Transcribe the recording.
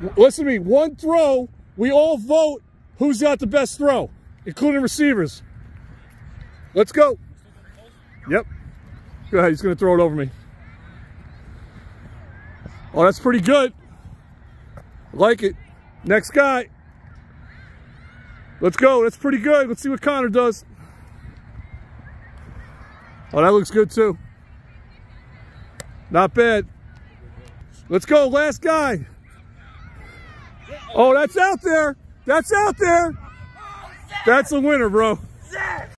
Listen to me. One throw. We all vote who's got the best throw, including receivers. Let's go. Yep. Go ahead. He's going to throw it over me. Oh, that's pretty good. I like it. Next guy. Let's go. That's pretty good. Let's see what Connor does. Oh, that looks good too. Not bad. Let's go. Last guy. Oh, that's out there. That's out there. That's a winner, bro.